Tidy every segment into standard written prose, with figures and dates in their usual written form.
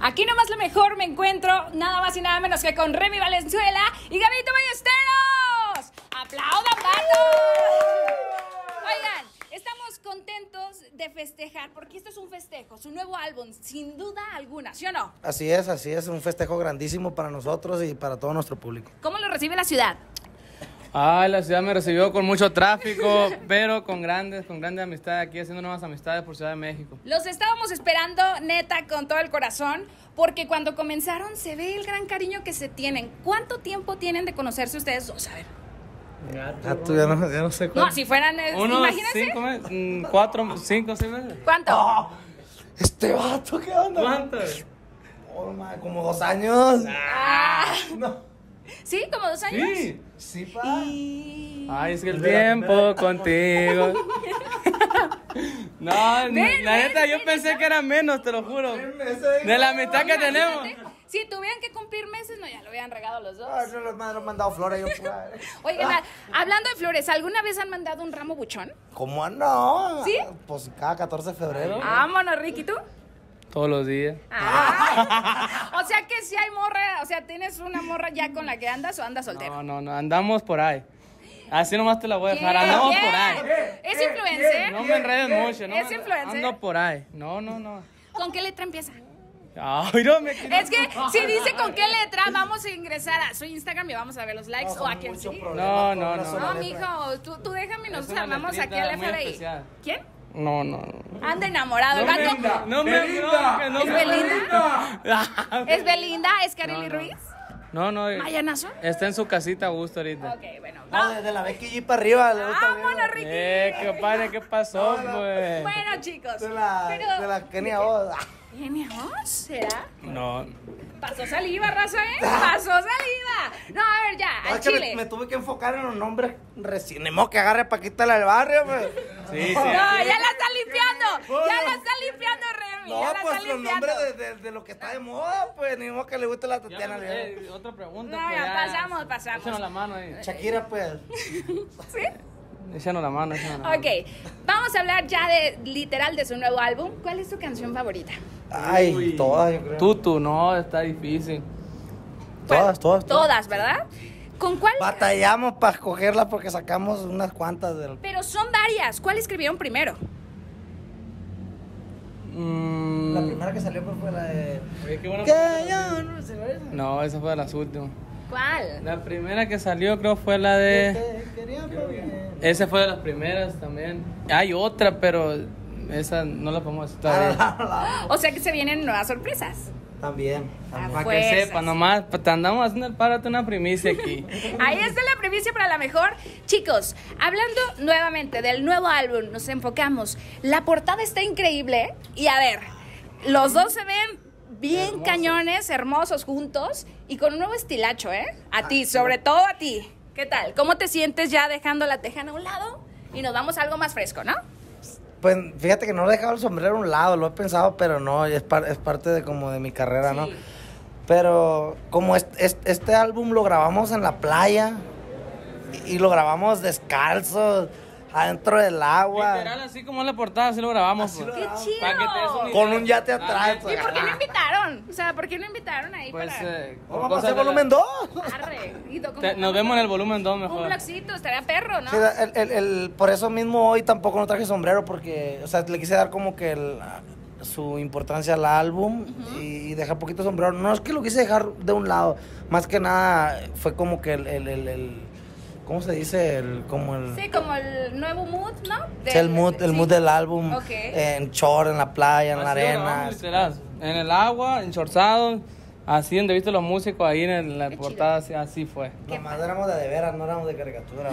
Aquí nomás lo mejor me encuentro nada más y nada menos que con Remy Valenzuela y Gabito Ballesteros. ¡Aplaudan, vatos! Oigan, estamos contentos de festejar porque esto es un festejo, su nuevo álbum, sin duda alguna, ¿sí o no? Así es, un festejo grandísimo para nosotros y para todo nuestro público. ¿Cómo lo recibe la ciudad? La ciudad me recibió con mucho tráfico, pero con grandes amistades, aquí haciendo nuevas amistades por Ciudad de México. Los estábamos esperando, neta, con todo el corazón, porque cuando comenzaron se ve el gran cariño que se tienen. ¿Cuánto tiempo tienen de conocerse ustedes dos? A ver. Ya no sé cuánto. No, si fueran, imagínense. 5 meses, 4, 5, 6 meses. ¿Cuánto? Oh, este vato, ¿qué onda? ¿Cuánto? Oh, como 2 años. No. ¿Sí? ¿Como 2 años? Sí, pa. Ay, es que el tiempo contigo. No, la neta, yo pensé que era menos, te lo juro. De la mitad que tenemos. Si tuvieran que cumplir meses, no, ya lo hubieran regado los dos. No los han mandado flores, yo pura. Oigan, hablando de flores, ¿alguna vez han mandado un ramo buchón? ¿Cómo no? ¿Sí? Pues cada 14 de febrero. Vámonos, Ricky, ¿tú? Todos los días. O sea que si hay morra, o sea, ¿tienes una morra ya con la que andas o andas soltero? No, andamos por ahí. Así nomás te la voy a dejar, andamos por ahí. ¿Es influencer? No me enredes mucho, ¿no? ¿Es influencer? Ando por ahí. No. ¿Con qué letra empieza? Ay, no me Es que si dice con qué letra, vamos a ingresar a su Instagram y vamos a ver los likes o a quien sí. No. No, mijo, tú déjame y nosotros armamos aquí al FBI. ¿Quién? No. Anda enamorado. El vato. No me ¿Es Belinda? ¿Es Belinda? ¿Es Kareli Ruiz? No. ¿Mayanazo? Está en su casita a gusto ahorita. Ok, bueno. No, desde la Becky G para arriba. Le gusta ¡Vámonos, Ricky! Qué padre, ¿qué pasó, pues? Bueno, chicos. de la Kenia Oz. ¿Kenia Oz? ¿Será? No. Pasó saliva, raza, ¿eh? Pasó saliva. No, a ver, ya, al Es que chile. me tuve que enfocar en los nombres recién. Ni modo que agarre pa' quitarle al barrio, pues. Sí. No, ya la está limpiando. Ya la está limpiando, Remy. No, ya la pues está los limpiando. nombres de lo que está de moda, pues. Ni modo que le guste la Tatiana. Otra pregunta. No, pues, ya pasamos. Échanos la mano ahí. Shakira, pues. ¿Sí? Échanos la mano. Ok, vamos a hablar ya de literal de su nuevo álbum. ¿Cuál es tu canción favorita? Ay, todas, yo creo. Tutu, no, está difícil. Todas. Todas, ¿verdad? ¿Con cuál? Batallamos para escogerla porque sacamos unas cuantas del. Pero son varias. ¿Cuál escribieron primero? La primera que salió pues, fue la de. Oye, qué bueno. Que yo no sé, ¿no es? No, esa fue de las últimas. ¿Cuál? La primera que salió creo fue la de... Te quería por bien. Esa fue de las primeras también. Hay otra, pero esa no la podemos decir todavía. O sea que se vienen nuevas sorpresas. También. Ah, Para que fuerzas. sepa, nomás, te andamos haciendo el párate una primicia aquí. Ahí está la primicia para la mejor. Chicos, hablando nuevamente del nuevo álbum, nos enfocamos. La portada está increíble. Y a ver, los dos se ven bien hermosos. Cañones, hermosos juntos. Y con un nuevo estilacho, ¿eh? A ti, sobre todo a ti. ¿Qué tal? ¿Cómo te sientes ya dejando la tejana a un lado? Y nos vamos a algo más fresco, ¿no? Pues fíjate que no he dejado el sombrero a un lado, lo he pensado, pero no, es parte de como de mi carrera, sí. ¿No? Pero como este álbum lo grabamos en la playa y lo grabamos descalzos, adentro del agua. Literal, así como en la portada, así lo grabamos. Así pues. ¡Qué chido! Para que te des una idea. Con un yate atrás. ¿Y por qué no invitaron? O sea, ¿por qué no invitaron ahí Pues, para...? Vamos a hacer volumen 2. Arre. Nos vemos en el volumen 2 mejor. Un blogcito, estaría perro, ¿no? Sí, por eso mismo hoy tampoco no traje sombrero porque, o sea, le quise dar como que su importancia al álbum y dejar poquito sombrero. No es que lo quise dejar de un lado, más que nada fue como que ¿cómo se dice? Sí, como el nuevo mood, ¿no? Sí, el mood del álbum. Okay. En short, en la playa, en la arena. Literal, en el agua, enchorzado, así donde viste los músicos, ahí en la Qué portada, así fue. Nomás éramos de veras, no éramos de caricatura.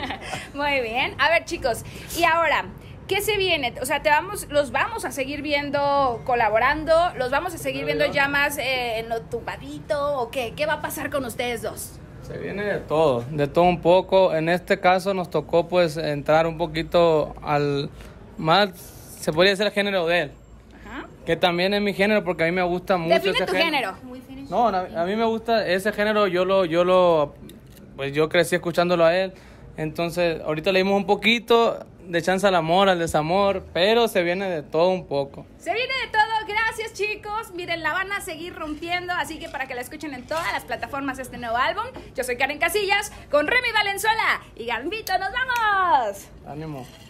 Muy bien. A ver, chicos, y ahora, ¿qué se viene? O sea, los vamos a seguir viendo colaborando, los vamos a seguir viendo ya más en lo tumbadito, ¿o qué? ¿Qué va a pasar con ustedes dos? Se viene de todo un poco. En este caso nos tocó pues entrar un poquito al más, se podría decir el género de él. Ajá. Que también es mi género porque a mí me gusta mucho. Define ese tu género. No, a mí me gusta ese género, pues yo crecí escuchándolo a él. Entonces, ahorita leímos un poquito, de chance al amor, al desamor, pero se viene de todo un poco. Se viene de todo, gracias chicos. Miren, la van a seguir rompiendo, así que para que la escuchen en todas las plataformas este nuevo álbum. Yo soy Karen Casillas, con Remy Valenzuela y Gambito, ¡nos vamos! Ánimo.